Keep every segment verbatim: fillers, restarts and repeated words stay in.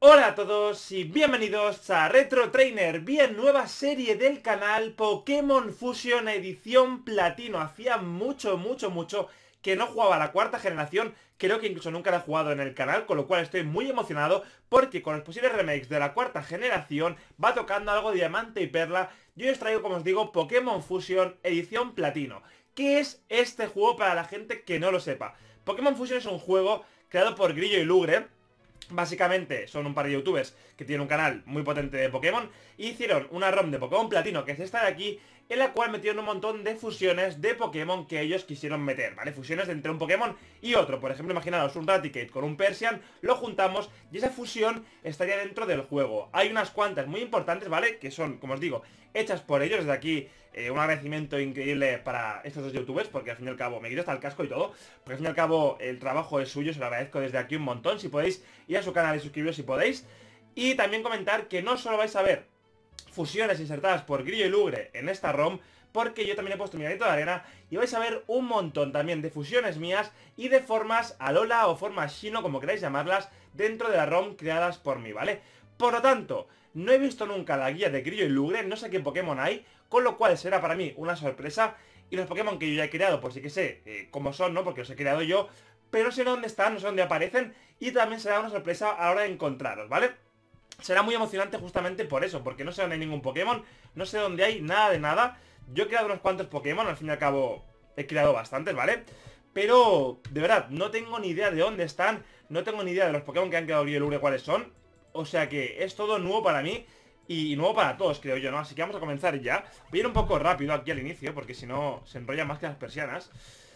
Hola a todos y bienvenidos a Retro Trainer, bien, nueva serie del canal Pokémon Fusion edición platino. Hacía mucho, mucho, mucho que no jugaba a la cuarta generación, creo que incluso nunca la he jugado en el canal, con lo cual estoy muy emocionado porque con los posibles remakes de la cuarta generación va tocando algo de diamante y perla. Yo os traigo, como os digo, Pokémon Fusion edición platino. ¿Qué es este juego para la gente que no lo sepa? Pokémon Fusion es un juego creado por Grillo y Lugre. Básicamente son un par de youtubers que tienen un canal muy potente de Pokémon y hicieron una ROM de Pokémon Platino, que es esta de aquí, en la cual metieron un montón de fusiones de Pokémon que ellos quisieron meter, ¿vale? Fusiones de entre un Pokémon y otro. Por ejemplo, imaginaos un Raticate con un Persian, lo juntamos y esa fusión estaría dentro del juego. Hay unas cuantas muy importantes, ¿vale? Que son, como os digo, hechas por ellos. Desde aquí eh, un agradecimiento increíble para estos dos youtubers, porque al fin y al cabo me quito hasta el casco y todo, porque al fin y al cabo el trabajo es suyo, se lo agradezco desde aquí un montón. Si podéis ir a su canal y suscribiros si podéis. Y también comentar que no solo vais a ver fusiones insertadas por Grillo y Lugre en esta ROM, porque yo también he puesto mi granito de arena y vais a ver un montón también de fusiones mías y de formas Alola o formas Shino, como queráis llamarlas, dentro de la ROM creadas por mí, ¿vale? Por lo tanto, no he visto nunca la guía de Grillo y Lugre, no sé qué Pokémon hay, con lo cual será para mí una sorpresa. Y los Pokémon que yo ya he creado, pues sí que sé eh, cómo son, ¿no? Porque los he creado yo, pero no sé dónde están, no sé dónde aparecen, y también será una sorpresa a la hora de encontraros, ¿vale? Será muy emocionante justamente por eso, porque no sé dónde hay ningún Pokémon, no sé dónde hay nada de nada. Yo he creado unos cuantos Pokémon, al fin y al cabo he creado bastantes, ¿vale? Pero, de verdad, no tengo ni idea de dónde están, no tengo ni idea de los Pokémon que han creado Grillo y Lugre cuáles son. O sea que es todo nuevo para mí y nuevo para todos, creo yo, ¿no? Así que vamos a comenzar ya. Voy a ir un poco rápido aquí al inicio, porque si no se enrolla más que las persianas.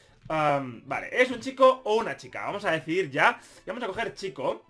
um, Vale, ¿es un chico o una chica? Vamos a decidir ya. Y vamos a coger chico.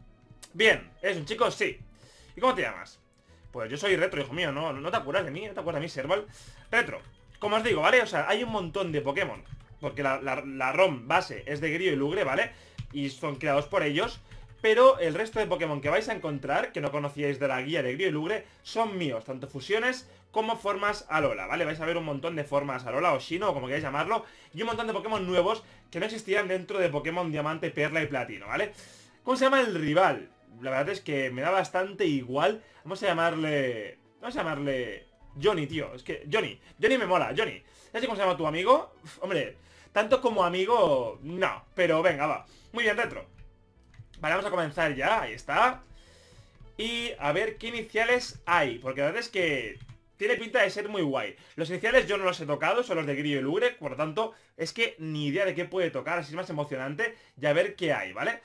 Bien, ¿es un chico? Sí. ¿Y cómo te llamas? Pues yo soy Retro, hijo mío, ¿no? ¿No te acuerdas de mí? ¿No te acuerdas de mí, Serval? Retro. Como os digo, ¿vale? O sea, hay un montón de Pokémon, porque la, la, la ROM base es de Grillo y Lugre, ¿vale? Y son creados por ellos. Pero el resto de Pokémon que vais a encontrar, que no conocíais de la guía de Grillo y Lugre, son míos, tanto fusiones como formas Alola, ¿vale? Vais a ver un montón de formas Alola o Shino, o como queráis llamarlo, y un montón de Pokémon nuevos que no existían dentro de Pokémon Diamante, Perla y Platino, ¿vale? ¿Cómo se llama el rival? La verdad es que me da bastante igual. Vamos a llamarle... Vamos a llamarle... Johnny, tío. Es que... Johnny. Johnny me mola. Johnny. ¿Sabes cómo se llama tu amigo? Uf, hombre, tanto como amigo... No. Pero venga, va. Muy bien, Retro. Vale, vamos a comenzar ya. Ahí está. Y a ver qué iniciales hay. Porque la verdad es que... tiene pinta de ser muy guay. Los iniciales yo no los he tocado, son los de Grillo y Lugre. Por lo tanto, es que ni idea de qué puede tocar. Así es más emocionante. Y a ver qué hay, ¿vale?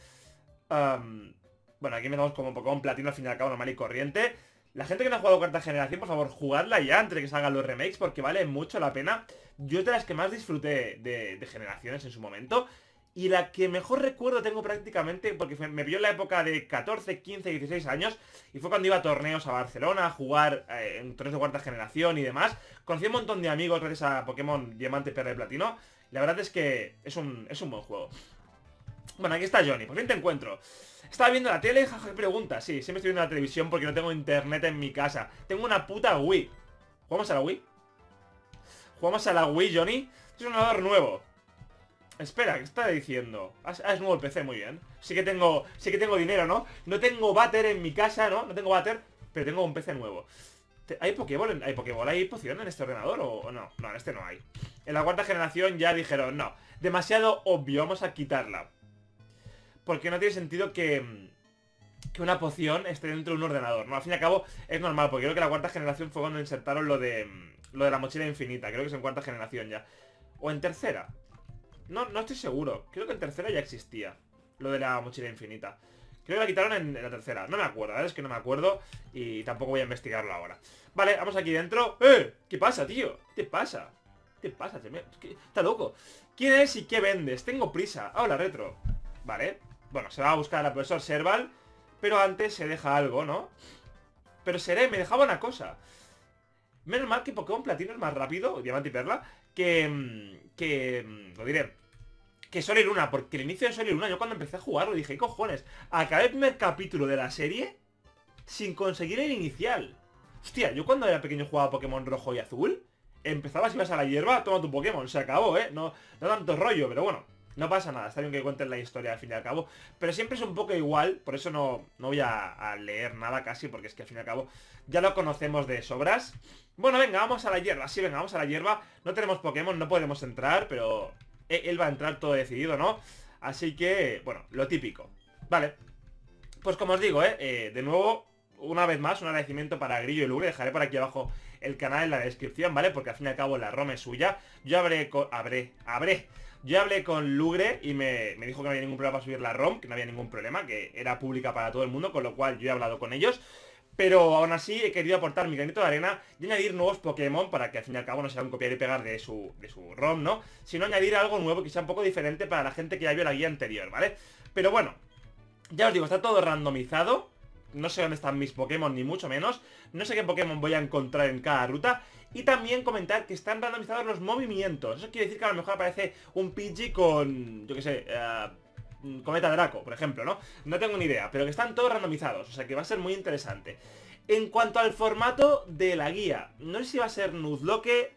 Um... Bueno, aquí empezamos como Pokémon Platino, al fin y al cabo, normal y corriente. La gente que no ha jugado cuarta generación, por favor, jugadla ya antes de que salgan los remakes, porque vale mucho la pena. Yo es de las que más disfruté de, de generaciones en su momento. Y la que mejor recuerdo tengo prácticamente, porque me pilló en la época de catorce, quince, dieciséis años. Y fue cuando iba a torneos a Barcelona, a jugar eh, en torneos de cuarta generación y demás. Conocí un montón de amigos gracias a Pokémon Diamante, Perla y Platino. La verdad es que es un, es un buen juego. Bueno, aquí está Johnny, por fin te encuentro. Estaba viendo la tele, jaja, ¿qué pregunta? Sí, siempre estoy viendo la televisión porque no tengo internet en mi casa. Tengo una puta Wii. ¿Jugamos a la Wii? ¿Jugamos a la Wii, Johnny? Es un ordenador nuevo. Espera, ¿qué está diciendo? Ah, es nuevo el P C, muy bien. Sí que tengo, sí que tengo dinero, ¿no? No tengo váter en mi casa, ¿no? No tengo váter, pero tengo un P C nuevo. ¿Hay Pokéball? ¿Hay Pokéball? ¿Hay poción en este ordenador o no? No, en este no hay. En la cuarta generación ya dijeron, no, demasiado obvio, vamos a quitarla. Porque no tiene sentido que, que una poción esté dentro de un ordenador, ¿no? Al fin y al cabo es normal, porque creo que la cuarta generación fue cuando insertaron lo de lo de la mochila infinita. Creo que es en cuarta generación ya. O en tercera. No, no estoy seguro. Creo que en tercera ya existía lo de la mochila infinita. Creo que la quitaron en, en la tercera. No me acuerdo, ¿verdad? Es que no me acuerdo y tampoco voy a investigarlo ahora. Vale, vamos aquí dentro. ¡Eh! ¿Qué pasa, tío? ¿Qué te pasa? ¿Qué te pasa? Está loco. ¿Quién es y qué vendes? Tengo prisa. Hola, Retro. Vale. Bueno, se va a buscar al profesor Serval, pero antes se deja algo, ¿no? Pero Seré, me dejaba una cosa. Menos mal que Pokémon Platino es más rápido, Diamante y Perla, que... que... lo diré, que Sol y Luna, porque el inicio de Sol y Luna, yo cuando empecé a jugarlo dije, ¿qué cojones? Acabé el primer capítulo de la serie sin conseguir el inicial. Hostia, yo cuando era pequeño jugaba Pokémon Rojo y Azul, empezabas, ibas a la hierba, toma tu Pokémon, se acabó, ¿eh? No, no tanto rollo, pero bueno. No pasa nada, está bien que cuenten la historia al fin y al cabo. Pero siempre es un poco igual, por eso no, no voy a, a leer nada casi, porque es que al fin y al cabo ya lo conocemos de sobras. Bueno, venga, vamos a la hierba. Sí, venga, vamos a la hierba. No tenemos Pokémon, no podemos entrar, pero él, él va a entrar todo decidido, ¿no? Así que, bueno, lo típico. Vale. Pues como os digo, ¿eh? eh de nuevo, una vez más, un agradecimiento para Grillo y Lugre. Dejaré por aquí abajo el canal en la descripción, ¿vale? Porque al fin y al cabo la ROM es suya. Yo habré... Habré... Habré... Yo hablé con Lugre y me, me dijo que no había ningún problema para subir la ROM, que no había ningún problema, que era pública para todo el mundo, con lo cual yo he hablado con ellos. Pero aún así he querido aportar mi granito de arena y añadir nuevos Pokémon para que al fin y al cabo no sea un copiar y pegar de su, de su ROM, ¿no? Sino añadir algo nuevo que sea un poco diferente para la gente que ya vio la guía anterior, ¿vale? Pero bueno, ya os digo, está todo randomizado. No sé dónde están mis Pokémon, ni mucho menos. No sé qué Pokémon voy a encontrar en cada ruta. Y también comentar que están randomizados los movimientos. Eso quiere decir que a lo mejor aparece un Pidgey con, yo qué sé, uh, Cometa Draco, por ejemplo, ¿no? No tengo ni idea, pero que están todos randomizados. O sea que va a ser muy interesante. En cuanto al formato de la guía, no sé si va a ser Nuzlocke,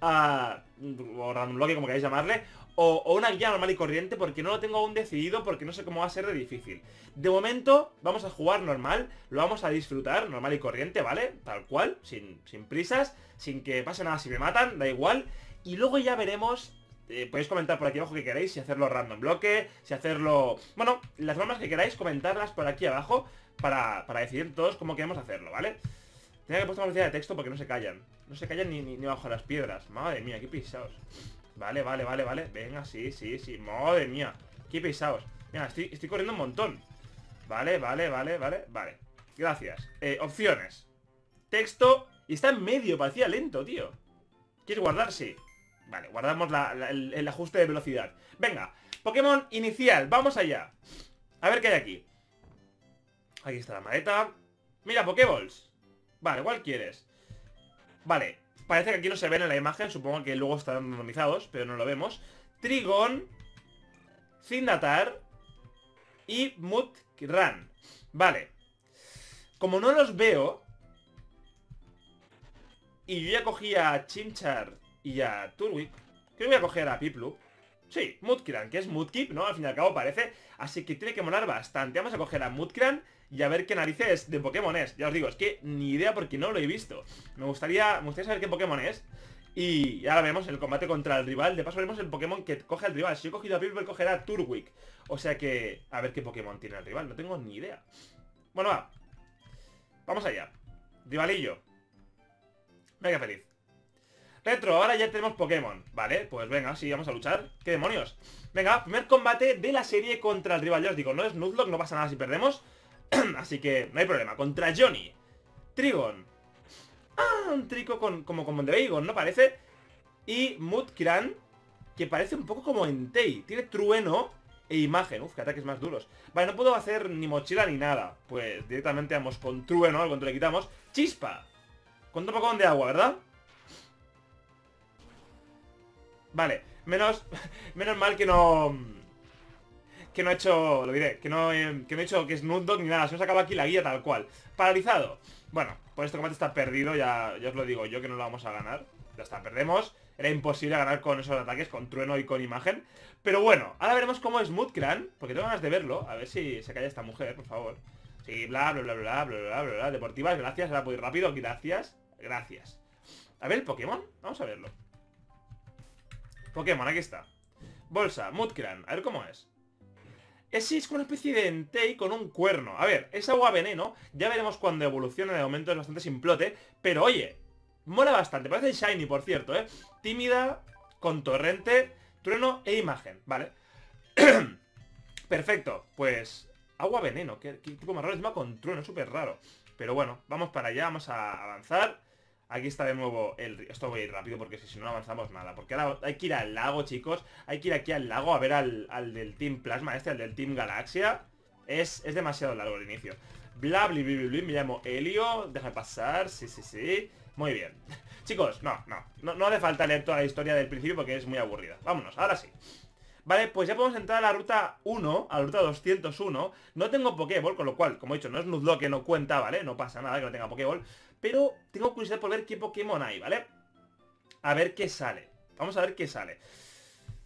uh, o Randomlocke, como queráis llamarle, O, o una guía normal y corriente, porque no lo tengo aún decidido, porque no sé cómo va a ser de difícil. De momento vamos a jugar normal, lo vamos a disfrutar, normal y corriente, ¿vale? Tal cual, sin, sin prisas, sin que pase nada si me matan, da igual. Y luego ya veremos, eh, podéis comentar por aquí abajo que queréis, si hacerlo random bloque, si hacerlo... Bueno, las normas que queráis, comentarlas por aquí abajo, para, para decidir todos cómo queremos hacerlo, ¿vale? Tenía que poner una velocidad de texto porque no se callan. No se callan ni, ni, ni bajo las piedras. Madre mía, qué pisados. Vale, vale, vale, vale. Venga, sí, sí, sí. Madre mía. Qué pesados. Mira, estoy, estoy corriendo un montón. Vale, vale, vale, vale, vale. Gracias. Eh, opciones. Texto. Y está en medio, parecía lento, tío. ¿Quieres guardar? Sí. Vale, guardamos la, la, el, el ajuste de velocidad. Venga, Pokémon inicial. Vamos allá. A ver qué hay aquí. Aquí está la maleta. Mira, Pokéballs. Vale, ¿cuál quieres? Vale. Parece que aquí no se ven en la imagen, supongo que luego estarán randomizados, pero no lo vemos. Trigon, Zindatar y Mudkran. Vale. Como no los veo, y yo ya cogí a Chimchar y a Turtwig, creo que voy a coger a Piplup. Sí, Mudkran, que es Mudkip, ¿no? Al fin y al cabo parece. Así que tiene que molar bastante. Vamos a coger a Mudkran y a ver qué narices de Pokémon es. Ya os digo, es que ni idea porque no lo he visto. Me gustaría, me gustaría saber qué Pokémon es. Y ahora vemos el combate contra el rival. De paso veremos el Pokémon que coge el rival. Si yo he cogido a Piplup, él cogerá a Turtwig. O sea que, a ver qué Pokémon tiene el rival. No tengo ni idea. Bueno, va. Vamos allá. Rivalillo. Venga, feliz. Retro, ahora ya tenemos Pokémon. Vale, pues venga, sí, vamos a luchar. ¿Qué demonios? Venga, primer combate de la serie contra el rival. Ya os digo, no es Nuzlocke, no pasa nada si perdemos. Así que no hay problema. Contra Johnny. Trigon. Ah, un trico con, como como de Bagon, ¿no parece? Y Mudkran, que parece un poco como Entei. Tiene trueno e imagen. Uf, qué ataques más duros. Vale, no puedo hacer ni mochila ni nada. Pues directamente vamos con trueno, al cuanto le quitamos. Chispa. Con un Pokémon de agua, ¿verdad? Vale, menos menos mal que no que no he hecho, lo diré, que no, eh, que no he hecho que es Nuzlocke ni nada. Se nos acaba aquí la guía tal cual. Paralizado. Bueno, pues este combate está perdido, ya, ya os lo digo yo que no lo vamos a ganar. Ya está, perdemos. Era imposible ganar con esos ataques, con trueno y con imagen. Pero bueno, ahora veremos cómo es Mudkran, porque tengo ganas de verlo. A ver si se calla esta mujer, por favor. Sí, bla, bla, bla, bla, bla, bla, bla, bla. Deportivas, gracias, ahora voy rápido, gracias. Gracias. A ver el Pokémon, vamos a verlo. Pokémon, aquí está. Bolsa, Mudkran, a ver cómo es. Es, sí, es como una especie de Entei con un cuerno. A ver, es agua veneno. Ya veremos cuando evolucione, de momento es bastante simplote. Pero oye, mola bastante. Parece shiny, por cierto, ¿eh? Tímida, con torrente, trueno e imagen, vale. Perfecto, pues... Agua veneno, qué, qué tipo más raro. Encima con trueno, súper raro. Pero bueno, vamos para allá, vamos a avanzar. Aquí está de nuevo el... Esto voy a ir rápido porque si no, no avanzamos nada. Porque ahora hay que ir al lago, chicos. Hay que ir aquí al lago a ver al, al del Team Plasma este, al del Team Galaxia. Es, es demasiado largo el inicio. Bla, bli, bli, bli, me llamo Helio. Deja pasar, sí, sí, sí. Muy bien. Chicos, no, no, no, no hace falta leer toda la historia del principio porque es muy aburrida. Vámonos, ahora sí. Vale, pues ya podemos entrar a la ruta uno, a la ruta doscientos uno. No tengo Pokéball, con lo cual, como he dicho, no es Nuzlocke, que no cuenta, ¿vale? No pasa nada que no tenga Pokéball. Pero tengo curiosidad por ver qué Pokémon hay, ¿vale? A ver qué sale. Vamos a ver qué sale.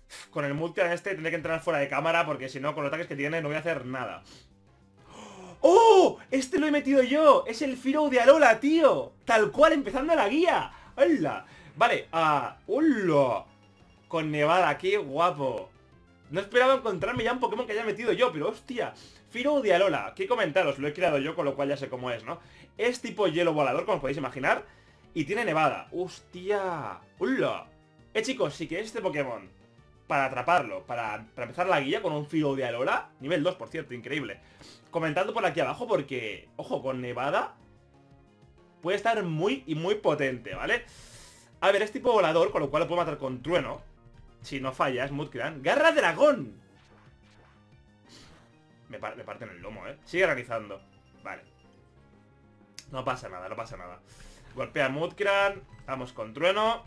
Con el Mudkran este tendré que entrar fuera de cámara porque si no, con los ataques que tiene no voy a hacer nada. ¡Oh! Este lo he metido yo. Es el Firo de Alola, tío. Tal cual, empezando la guía. ¡Hola! Vale, ah... Uh, ¡hola! Con Nevada, qué guapo. No esperaba encontrarme ya un Pokémon que haya metido yo, pero hostia. Firo de Alola, qué comentaros, lo he creado yo, con lo cual ya sé cómo es, ¿no? Es tipo hielo volador, como os podéis imaginar. Y tiene Nevada. ¡Hostia! ¡Hola! Eh, chicos, si queréis este Pokémon para atraparlo, para, para empezar la guía con un Firo de Alola, nivel dos, por cierto, increíble. Comentando por aquí abajo porque, ojo, con Nevada puede estar muy y muy potente, ¿vale? A ver, es tipo volador, con lo cual lo puedo matar con trueno. Si no falla, es Mudkran. ¡Garra dragón! Me, par me parten el lomo, ¿eh? Sigue realizando. Vale. No pasa nada, no pasa nada. Golpea Mudkran. Vamos con trueno.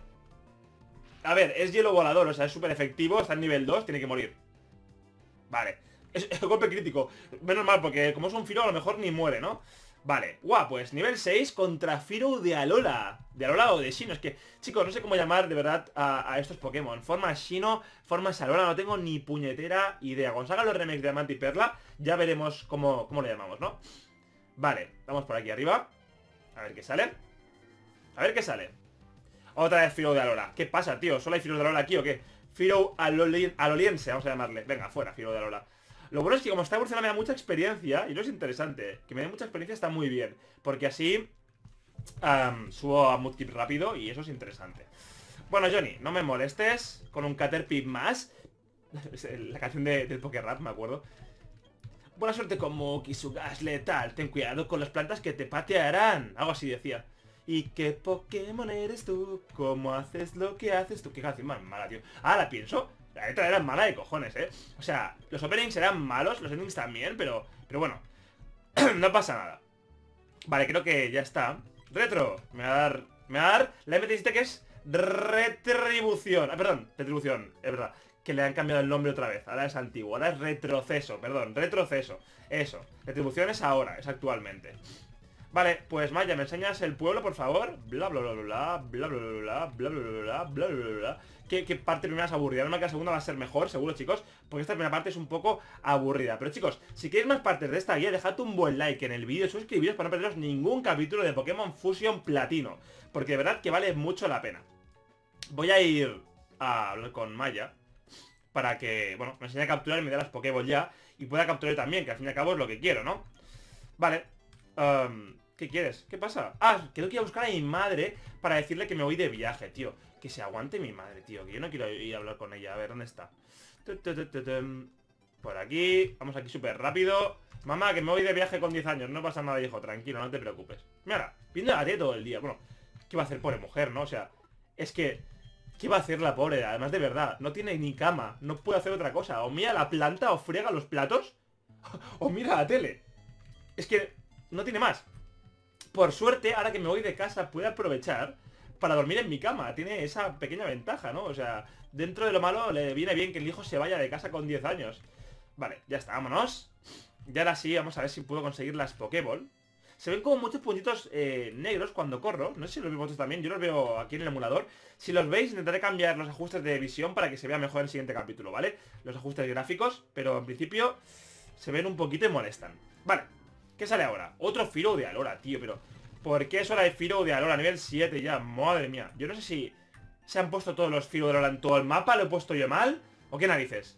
A ver, es hielo volador, o sea, es súper efectivo. Está en nivel dos, tiene que morir. Vale. Es, es golpe crítico. Menos mal, porque como es un Firo, a lo mejor ni muere, ¿no? Vale, guau, pues nivel seis contra Firo de Alola. De Alola o de Shino. Es que, chicos, no sé cómo llamar de verdad a, a estos Pokémon. Forma Shino, forma Alola, no tengo ni puñetera idea. Cuando salgan los remakes de Diamante y Perla, ya veremos cómo, cómo lo llamamos, ¿no? Vale, vamos por aquí arriba. A ver qué sale. A ver qué sale. Otra vez Firo de Alola. ¿Qué pasa, tío? ¿Solo hay Firo de Alola aquí o qué? Firo Aloli Aloliense, vamos a llamarle. Venga, fuera, Firo de Alola. Lo bueno es que como está evolucionando me da mucha experiencia. Y no es interesante. Que me dé mucha experiencia está muy bien. Porque así um, subo a Mudkip rápido y eso es interesante. Bueno, Johnny, no me molestes con un Caterpie más. La canción de, del Pokérap, me acuerdo. Buena suerte con Muki, su gas letal. Ten cuidado con las plantas que te patearán. Algo así decía. ¿Y qué Pokémon eres tú? ¿Cómo haces lo que haces tú? Qué canción más mala, tío. Ah, la pienso. La letra era mala de cojones, ¿eh? O sea, los openings eran malos, los endings también, pero... Pero bueno, no pasa nada. Vale, creo que ya está. Retro, me va a dar... Me va a dar la M T siete que es Retribución. Ah, perdón, Retribución, es verdad. Que le han cambiado el nombre otra vez. Ahora es antiguo, ahora es Retroceso, perdón, Retroceso. Eso, Retribución es ahora, es actualmente. Vale, pues Maya, ¿me enseñas el pueblo, por favor? Bla bla bla bla bla bla bla bla bla bla bla bla bla bla. ¿Qué, qué parte primera es aburrida? No, que la segunda va a ser mejor, seguro, chicos, porque esta primera parte es un poco aburrida. Pero chicos, si queréis más partes de esta guía, dejad un buen like en el vídeo, suscribiros para no perderos ningún capítulo de Pokémon Fusion Platino, porque de verdad que vale mucho la pena. Voy a ir a hablar con Maya para que, bueno, me enseñe a capturar y me dé las Pokéballs ya, y pueda capturar también, que al fin y al cabo es lo que quiero, ¿no? Vale. Um, ¿Qué quieres? ¿Qué pasa? Ah, creo que ir a buscar a mi madre para decirle que me voy de viaje, tío. Que se aguante mi madre, tío. Que yo no quiero ir a hablar con ella. A ver, ¿dónde está? Por aquí. Vamos aquí súper rápido. Mamá, que me voy de viaje con diez años. No pasa nada, hijo. Tranquilo, no te preocupes. Mira, viendo a ti todo el día. Bueno, ¿qué va a hacer pobre mujer, no? O sea, es que... ¿Qué va a hacer la pobre? Además, de verdad, no tiene ni cama. No puede hacer otra cosa. O mira la planta, o friega los platos, o mira la tele. Es que no tiene más. Por suerte, ahora que me voy de casa, puedo aprovechar para dormir en mi cama. Tiene esa pequeña ventaja, ¿no? O sea, dentro de lo malo le viene bien que el hijo se vaya de casa con diez años. Vale, ya está, vámonos. Y ahora sí, vamos a ver si puedo conseguir las Pokéball. Se ven como muchos puntitos eh, negros cuando corro. No sé si los veis vosotros también, yo los veo aquí en el emulador. Si los veis, intentaré cambiar los ajustes de visión para que se vea mejor en el siguiente capítulo, ¿vale? Los ajustes gráficos, pero en principio se ven un poquito y molestan. Vale. ¿Qué sale ahora? Otro Firo de Alola, tío, pero... ¿Por qué es hora de Firo de Alola? Nivel siete ya, madre mía. Yo no sé si se han puesto todos los Firo de Alola en todo el mapa, ¿lo he puesto yo mal? ¿O qué narices?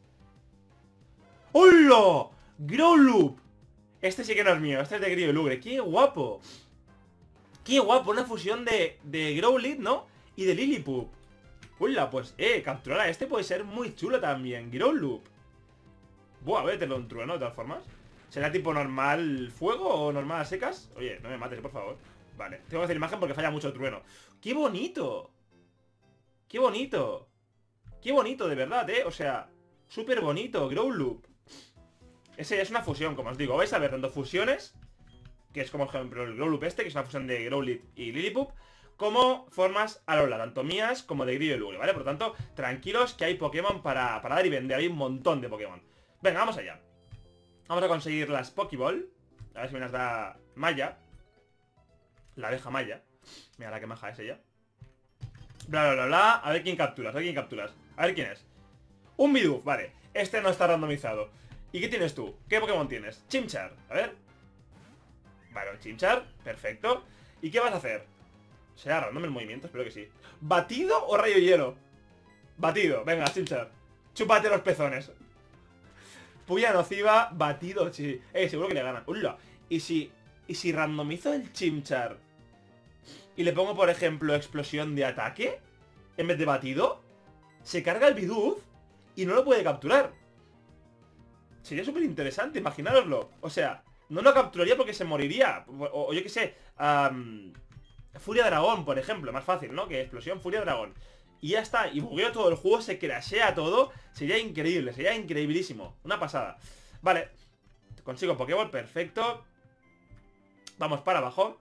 ¡Hola! ¡Growloop! Este sí que no es mío, este es de Griolugre. ¡Qué guapo! ¡Qué guapo! Una fusión de, de Growlithe, ¿no? Y de Lillipup. ¡Hola! Pues, eh, capturar a este puede ser muy chulo también. Growloop. Buah, voy a tenerlo un trueno de todas formas. ¿Será tipo normal fuego o normal a secas? Oye, no me mates, por favor. Vale, tengo que hacer imagen porque falla mucho el trueno. ¡Qué bonito! ¡Qué bonito! ¡Qué bonito, de verdad, eh! O sea, súper bonito, Growloop. Ese es una fusión, como os digo. Vais a ver tanto fusiones, que es como por ejemplo el Growloop este, que es una fusión de Growlithe y Lillipup, como formas Alola, tanto mías como de Griolugre, ¿vale? Por lo tanto, tranquilos que hay Pokémon para, para dar y vender. Hay un montón de Pokémon. Venga, vamos allá. Vamos a conseguir las Pokéball. A ver si me las da Maya. La abeja Maya. Mira la que maja es ella. Bla, bla, bla, bla. A ver quién capturas, a ver quién capturas. A ver quién es. Un Bidoof, vale. Este no está randomizado. ¿Y qué tienes tú? ¿Qué Pokémon tienes? Chimchar, a ver. Vale, un Chimchar, perfecto. ¿Y qué vas a hacer? ¿Será random el movimiento? Espero que sí. ¿Batido o rayo hielo? Batido, venga, Chimchar. Chúpate los pezones. Puya nociva, batido, sí. Eh, seguro que le gana. ¡Ula! ¿Y si, y si randomizo el Chimchar y le pongo, por ejemplo, explosión de ataque en vez de batido, se carga el Bidoof y no lo puede capturar? Sería súper interesante, imaginároslo. O sea, no lo capturaría porque se moriría. O, o yo qué sé, um, Furia Dragón, por ejemplo, más fácil, ¿no? Que explosión, Furia Dragón. Y ya está, y bugueo todo el juego, se crashea todo. Sería increíble, sería increíbilísimo. Una pasada. Vale, consigo Pokéball, perfecto. Vamos para abajo.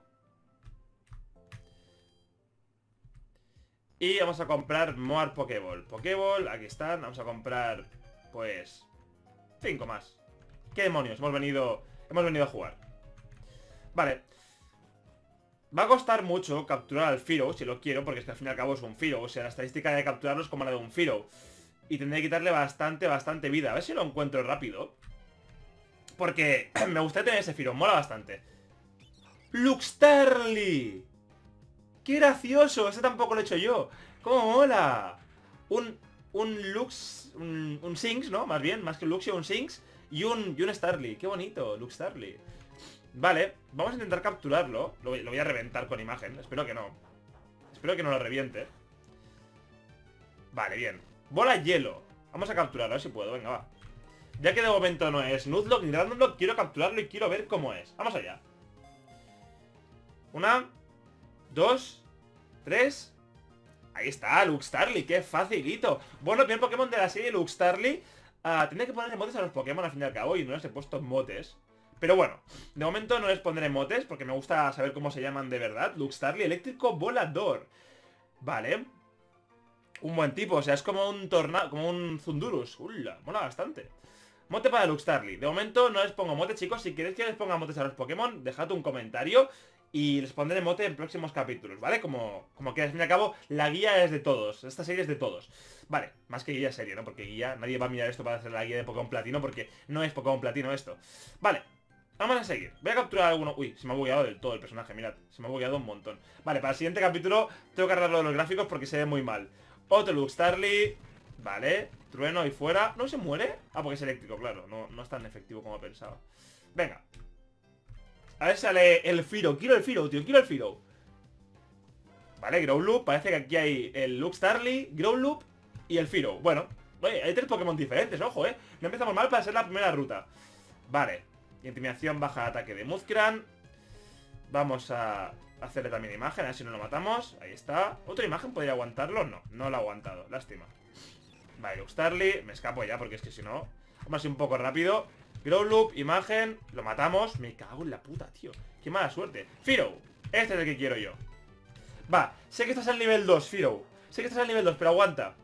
Y vamos a comprar more Pokéball. Pokéball, aquí están, vamos a comprar, pues, cinco más. ¿Qué demonios? Hemos venido, hemos venido a jugar. Vale. Va a costar mucho capturar al Firo, si lo quiero, porque es que al fin y al cabo es un Firo. O sea, la estadística de capturarlo es como la de un Firo. Y tendré que quitarle bastante, bastante vida. A ver si lo encuentro rápido. Porque me gustaría tener ese Firo, mola bastante. Luxtarly. ¡Qué gracioso! Ese tampoco lo he hecho yo. ¡Cómo mola! Un, un Lux... Un, un Sinks, ¿no? Más bien, más que un Luxio, un Sinks. Y un, y un Starly. ¡Qué bonito! Luxtarly. Vale, vamos a intentar capturarlo. Lo voy, lo voy a reventar con imagen. Espero que no. Espero que no lo reviente. Vale, bien. Bola hielo. Vamos a capturarlo, a ver si puedo. Venga, va. Ya que de momento no es Nuzlocke ni Randomlock, quiero capturarlo y quiero ver cómo es. Vamos allá. Una... Dos, tres. Ahí está, Luxtarly, qué facilito. Bueno, el primer Pokémon de la serie, Luxtarly. uh, Tendría que ponerle motes a los Pokémon al fin y al cabo, y no les he puesto motes. Pero bueno, de momento no les pondré motes porque me gusta saber cómo se llaman de verdad. Luxtarly, eléctrico volador. Vale. Un buen tipo, o sea, es como un tornado, como un Zundurus. Ula, mola bastante. Mote para Luxtarly. De momento no les pongo mote, chicos. Si queréis que les ponga motes a los Pokémon, dejad un comentario y les pondré mote en próximos capítulos, ¿vale? Como, como que al fin y al cabo la guía es de todos. Esta serie es de todos. Vale, más que guía serie, ¿no? Porque guía, nadie va a mirar esto para hacer la guía de Pokémon Platino, porque no es Pokémon Platino esto. Vale, vamos a seguir. Voy a capturar alguno... Uy, se me ha bugueado del todo el personaje, mirad. Se me ha bugueado un montón. Vale, para el siguiente capítulo tengo que arreglarlo de los gráficos porque se ve muy mal. Otro Luxtarly. Vale, trueno y fuera. ¿No se muere? Ah, porque es eléctrico, claro. No, no es tan efectivo como pensaba. Venga. A ver si sale el Firo. Quiero el Firo, tío, quiero el Firo. Vale, Growloop. Parece que aquí hay el Luxtarly, Growloop y el Firo. Bueno, oye, hay tres Pokémon diferentes, ojo, eh. No empezamos mal para ser la primera ruta. Vale, intimidación baja de ataque de Muzkran. Vamos a hacerle también imagen, a ver si no lo matamos. Ahí está. ¿Otra imagen podría aguantarlo? No, no lo ha aguantado, lástima. Vale, Luxtarly, me escapo ya porque es que si no... Vamos a ir un poco rápido. Growloop, imagen, lo matamos. Me cago en la puta, tío. Qué mala suerte. Firo, este es el que quiero yo. Va, sé que estás al nivel dos, Firo. Sé que estás al nivel dos, pero aguanta.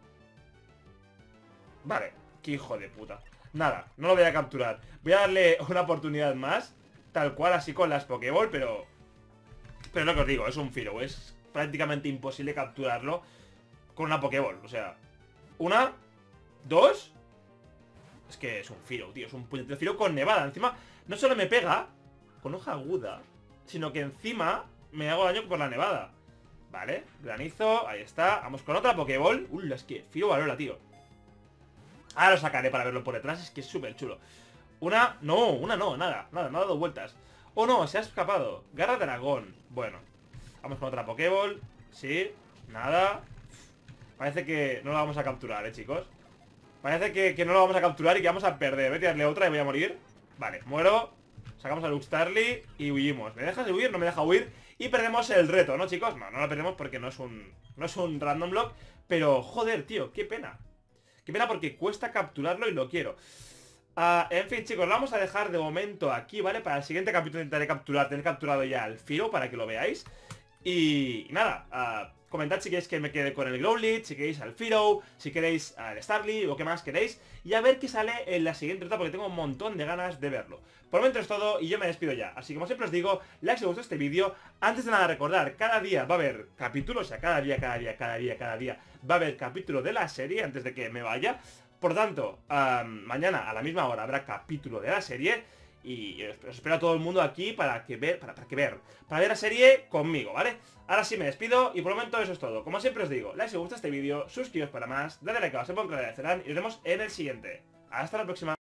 Vale, qué hijo de puta. Nada, no lo voy a capturar. Voy a darle una oportunidad más, tal cual, así con las Pokéball, pero... Pero lo que os digo, es un Firo. Es prácticamente imposible capturarlo con una Pokéball. O sea, una, dos... Es que es un Firo, tío, es un puñetero Firo con nevada. Encima, no solo me pega con hoja aguda, sino que encima me hago daño por la nevada. Vale, granizo, ahí está. Vamos con otra Pokéball. Uy, es que Firo valora, tío. Ahora lo sacaré para verlo por detrás, es que es súper chulo. Una, no, una no, nada, nada, no ha dado vueltas. Oh no, se ha escapado. Garra dragón. Bueno, vamos con otra Pokéball. Sí, nada. Parece que no la vamos a capturar, eh, chicos. Parece que, que no lo vamos a capturar y que vamos a perder. Voy a tirarle otra y voy a morir. Vale, muero. Sacamos a Luxtarly y huimos. ¿Me dejas huir? No me deja huir. Y perdemos el reto, ¿no, chicos? No, no lo perdemos porque no es un... No es un Randomlock. Pero, joder, tío, qué pena. Qué pena porque cuesta capturarlo y lo quiero. Uh, en fin, chicos, lo vamos a dejar de momento aquí, ¿vale? Para el siguiente capítulo intentaré capturar, tener capturado ya al Firo para que lo veáis. Y, y nada, uh, comentad si queréis que me quede con el Growlithe, si queréis al Fearow, si queréis al Starly o qué más queréis. Y a ver qué sale en la siguiente ruta porque tengo un montón de ganas de verlo. Por lo menos es todo y yo me despido ya. Así que como siempre os digo, like si os gustó este vídeo. Antes de nada recordar, cada día va a haber capítulos, o sea, cada día, cada día, cada día, cada día va a haber capítulo de la serie antes de que me vaya. Por tanto, um, mañana a la misma hora habrá capítulo de la serie. Y os espero a todo el mundo aquí para que ver, para, para que ver, para ver la serie conmigo, ¿vale? Ahora sí me despido y por el momento eso es todo. Como siempre os digo, like si os gusta este vídeo, suscribiros para más, dadle like abajo, se pongan que agradecerán y nos vemos en el siguiente. Hasta la próxima.